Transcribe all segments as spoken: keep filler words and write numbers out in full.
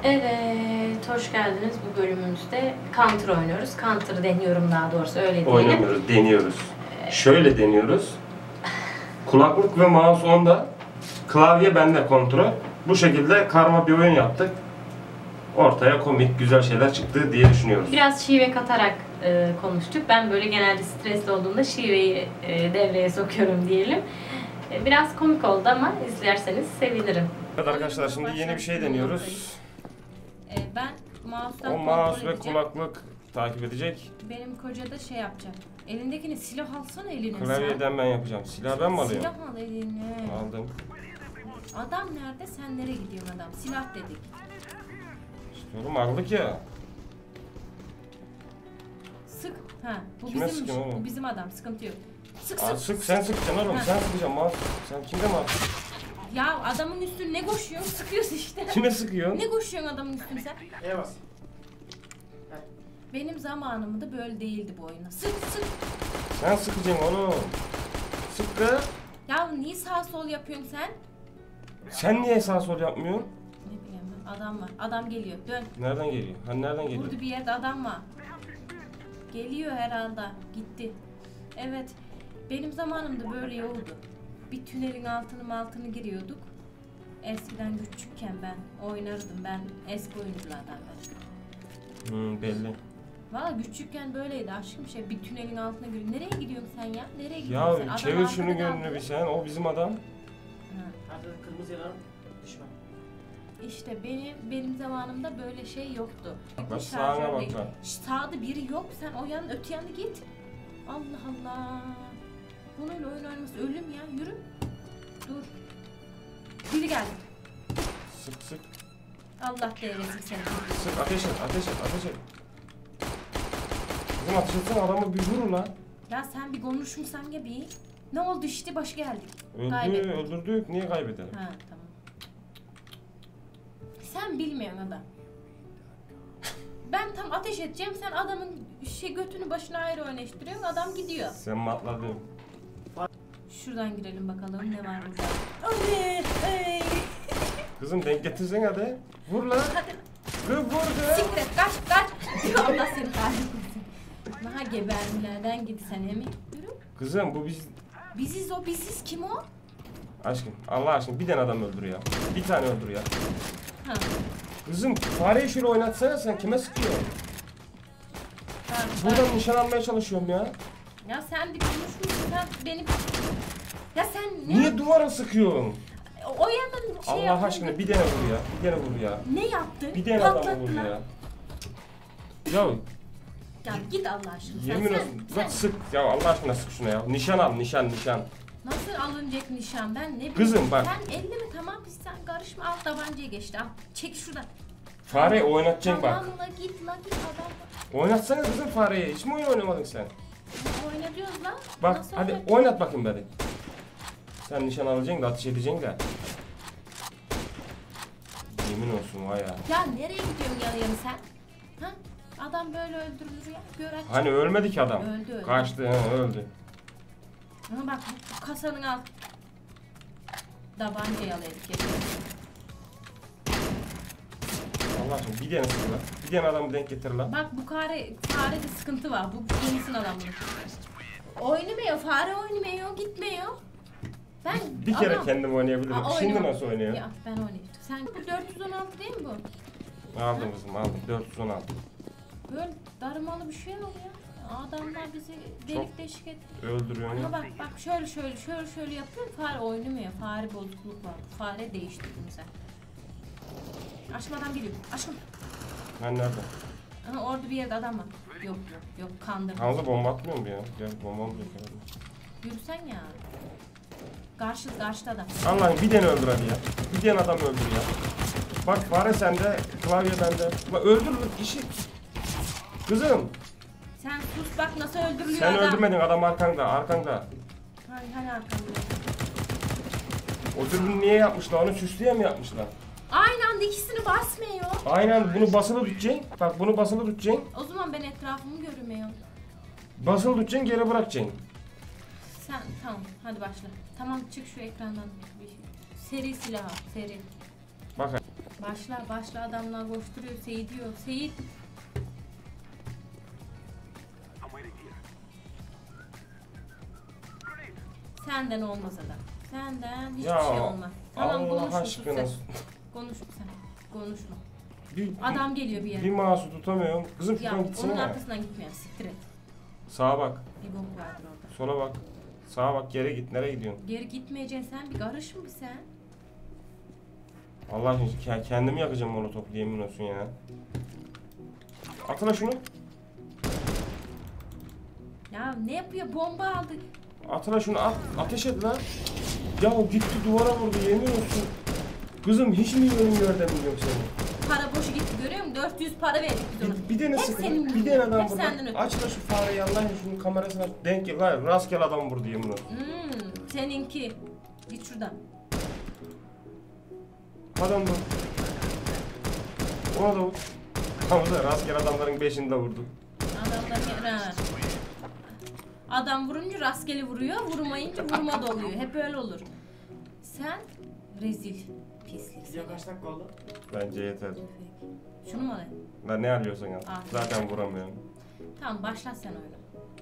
Evet, hoş geldiniz. Bu bölümümüzde Counter oynuyoruz. Counter deniyorum daha doğrusu, öyle diyelim. Oynamıyoruz, deniyoruz. Şöyle deniyoruz. Kulaklık ve mouse onda, klavye bende, kontrol. Bu şekilde karma bir oyun yaptık. Ortaya komik, güzel şeyler çıktı diye düşünüyoruz. Biraz şive katarak e, konuştuk. Ben böyle genelde stresli olduğumda şiveyi e, devreye sokuyorum diyelim. E, biraz komik oldu ama izlerseniz sevinirim. Evet arkadaşlar, şimdi yeni bir şey deniyoruz. E, ben mouse'dan O mouse ve kulaklık takip edecek. Benim koca da şey yapacak. Elindekini silah alsana eline. Klavyeden ben yapacağım. Silah ben mi alıyorum? Silah al eline. Aldım. Adam nerede? Sen nereye gidiyorsun adam? Silah dedik. İşte oğlum aldık ya. Sık. Ha, bu Kime bizim sıkıyorsun oğlum? bu bizim adam. Sıkıntı yok. Sık Aa, sık. sık sen sıkacaksın oğlum. Ha. Sen sıkacaksın mouse. Sen kimde mouse? Ya adamın üstüne ne koşuyorsun? Sıkıyorsun işte. Kime sıkıyorsun? Ne koşuyorsun adamın üstüne sen? Neye bas? Benim zamanımda böyle değildi bu oyuna. Sık sık. Sen sıkacaksın oğlum. Sık kız. Ya niye sağ sol yapıyorsun sen? Sen niye sağ sol yapmıyorsun? Ne bileyim ben. Adam var. Adam geliyor. Dön. Nereden geliyor? Hani nereden geliyor? Burada bir yerde adam var. Geliyor herhalde. Gitti. Evet. Benim zamanımda böyle yoldu. Bir tünelin altını altını giriyorduk. Eskiden küçükken ben oynardım. Ben eski oyunculardan ben. Hmm, belli. Valla küçükken böyleydi aşkım, şey bir tünelin altına giriyor. Nereye gidiyorsun sen ya? Nereye gidiyorsun Ya sen? Adam çevir şunu arkada gönlünü kaldı. bir sen. O bizim adam. Ha. Arkada kırmızı yalan düşman. İşte benim benim zamanımda böyle şey yoktu. Bak, Bir sağına şarjör bak değil. lan. Şş, sağda biri yok, sen o yanın öte yanına git. Allah Allah. Bununla oyun oynaması ölüm ya, yürü. Dur. Biri geldi. Sık sık. Allah değmesin seni. Sık ateş et ateş et ateş et. Kızım ateş etsene, adamı bir vur lan. Ya sen bir konuşmuşsan ya bir. Ne oldu işte, baş geldik. Öldü, Kaybettik. öldürdük. Niye kaybedelim? Ha tamam. Sen bilmiyorsun adam. Ben tam ateş edeceğim, sen adamın şey götünü başına ayrı oynaştırıyorsun, adam gidiyor. Sen mi atladın? Şuradan girelim bakalım ne var burada. Ay, ay. Kızım denk getirsen hadi. Vur lan. Hadi Kız vur kız. siktir et, kaç kaç. Allah seni kahretsin. Daha geberdilerden git sen emin. Yürü. Kızım bu biz... Biziz o, biziz kim o? Aşkım Allah aşkına bir tane adam öldür ya. Bir tane öldür ya. Ha. Kızım fareyi şöyle oynatsana, sen kime sıkıyorsun? Tamam, Buradan nişan almaya çalışıyorum ya. ya sen bir konuşmuşsun, sen benim... Ya sen ne? Niye duvara sıkıyorsun? O, o yandan şey Allah yaptın. aşkına bir tane vur ya. Bir tane vur ya. Ne yaptın? Bir tane adamı vur Patlattın ya. lan. Ya Ya git Allah aşkına. Sen, yemin sen, olsun. sen Bak sık. Ya Allah aşkına sık şuna ya. Nişan al, nişan nişan. nasıl alınacak nişan, ben ne bileyim. Kızım bak. Sen elle mi, tamam biz sen karışma, al tabancaya geçti, al. Çek şuradan. Fareyi oynatacaksın bak. Tamam la git la git adam. Oynatsana kızım fareyi. Hiç mi oyun oynamadın sen? Oyna diyoruz lan. Bak Nasıl hadi oynayacak? oynat bakayım hadi. Sen nişan alacaksın da ateş edeceksin de. Yemin olsun vay ya. Ya nereye gidiyorsun yan yana sen? Ha? Adam böyle öldürülür ya. Gör aç. Hani ölmedi ki adam. Öldü, öldü. Kaçtı, he, öldü. Ama bak bu kasanın alt. Tabancayı alaydık geçelim. Allah aşkına bir tane sık lan. Bir tane adamı denk getir lan. Bak bu fare, farede sıkıntı var. Bu yenisin adamın. Oynamıyor, fare oynamıyor, gitmiyor. Ben Bir kere adam- kendim oynayabilirim. Aa, Şimdi oynama. nasıl oynuyor? Ya ben oynayayım. Sen bu dört yüz on altı değil mi bu? Aldım kızım aldım. dört yüz on altı. Böyle darmalı bir şey yok ya. Adamlar bizi delik Çok deşik etti. Öldürüyorsun Ama ya. bak bak şöyle şöyle şöyle şöyle yapıyorum, fare oynamıyor. Fare bozukluk var. Fare değiştirdim sen. Aşkım adam geliyor. Aşkım. Ben nerede? Aha, orada bir yerde adam var. Yok yok yok, kandırdım. Hamza bomba atmıyor mu ya? Gel bomba mı yok? Yürüsen ya. Karşı karşıda adam. Allah'ım bir tane öldür hadi ya. Bir tane adam öldür ya. Bak fare sende, klavye bende. Bak öldür lan işi. Kızım Sen sus bak nasıl öldürülüyor sen adam. öldürmedin, adam arkanda arkanda. Hani hani arkamda. O dürbünü niye yapmışlar? Onu süslüye mi yapmışlar? Aynı anda ikisini basmıyor. Aynen bunu basılı tutacaksın. Bak bunu basılı tutacaksın. O zaman ben etrafımı görmüyorum. Basılı tutacaksın, geri bırakacaksın. Sen tamam hadi başla. Tamam çık şu ekrandan. Bir seri silah al, seri. Bak Başla başla adamlar koşturuyor. Seyit diyor. Seyit. Senden olmaz adam. Senden hiçbir Ya, şey olmaz. Tamam Allah konuşma. aşkına. Sen. Konuşma sen. Konuşma. Bir, Adam geliyor bir yere. bir mouse'u tutamıyorum. Kızım Ya şuradan gitsene onun ya. arkasından gitmeyelim. Siktir et. Sağa bak. Bir bok vardır orada. Sola bak. Sağa bak, geri git. Nereye gidiyorsun? Geri gitmeyeceksin sen. Bir karış mı bir sen? Allah aşkına ke- kendimi yakacağım molotoflu, yemin olsun ya. Atla şunu. Ya ne yapıyor? Bomba aldı. Atla şunu, at, ateş et lan. Ya o gitti duvara vurdu, yemin olsun. Kızım hiç mi yönüm yordamın yok senin? Para boşu gitti görüyor musun? dört yüz para verdik biz ona. Bir, bir tane Hep sıkı, senin bir yüzünden. tane adam Hep senden burada. ötürü. Aç da şu fareyi Allah'ın şunun kamerasına denk gel. Lan rastgele adam vurdu, yemin olsun. Hmm, seninki. Git şuradan. Adam vur. Ona da vur. Ama da rastgele adamların beşini de vurdu. Adamlar ha. Adam vurunca rastgele vuruyor, vurmayınca vurma da oluyor. Hep öyle olur. Sen rezil pislik. Video kaç dakika oldu? Bence yeter. Şunu mu alayım? Lan ne arıyorsun ya? Ah. Zaten vuramıyorum. Tamam başla sen oyunu.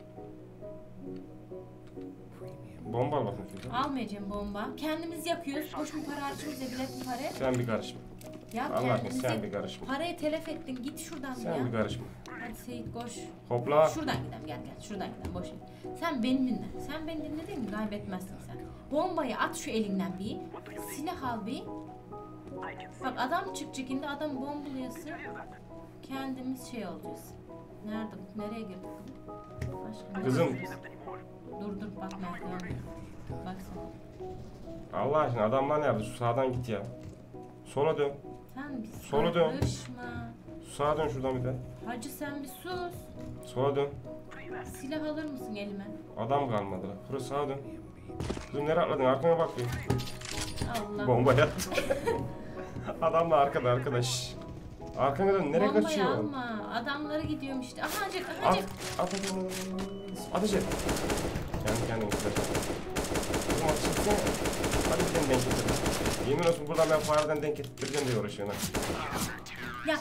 Bomba al bakın şurada. Almayacağım bomba. Kendimiz yakıyoruz. Boş mu para harcıyoruz ya bilet mi para? Sen bir karışma. Ya Allah aşkına kendimiz sen yak- bir karışma. Parayı telef ettin. Git şuradan Sen ya. bir karışma. Hadi Seyit koş. Hopla. Şuradan gidelim gel gel. Şuradan gidelim boş ver. Sen beni dinle. Sen beni dinledin mi? Kaybetmezsin sen. Bombayı at şu elinden bir. Silah al bir. Bak adam çıkacak indi adam bombalayası. Kendimiz şey olacağız. Nerede bu? Nereye girdik? Başka Kızım. Dur dur bak Mert'e. Baksana. Allah aşkına adamlar ne yaptı? Şu sağdan git ya. Sola dön. Sen bir Sola dön. karışma. Sağa dön şuradan bir de. Hacı sen bir sus. Sola dön. Silah alır mısın elime? Adam kalmadı lan. Burası sağa dön. Kızım nereye atladın? Arkana bak bir. Allah. Bomba yat. Adamla arkada arkadaş. Arkana dön. Nereye Bombayı kaçıyor? alma. Adamları gidiyorum işte. Aha Hacı, At. Hacı. At at at. Ateş et. Kendi kendine gider. Kızım ateş etsene. Hadi bir tane denk getir. Yemin olsun buradan ben fareden denk getireceğim diye uğraşıyorsun ha. Ya.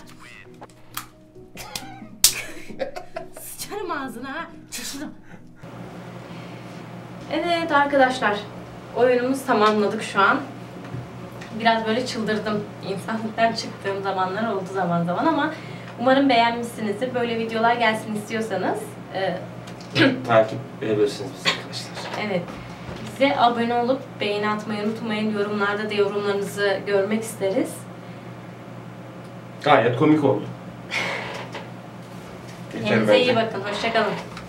Sıçarım ağzına ha. Şunu. Evet arkadaşlar. Oyunumuzu tamamladık şu an. Biraz böyle çıldırdım. İnsanlıktan çıktığım zamanlar oldu zaman zaman ama umarım beğenmişsinizdir. Böyle videolar gelsin istiyorsanız e, Takip edebilirsiniz bizi arkadaşlar. evet. Bize abone olup beğeni atmayı unutmayın. Yorumlarda da yorumlarınızı görmek isteriz. Gayet komik oldu. Kendinize iyi bakın. Hoşça kalın.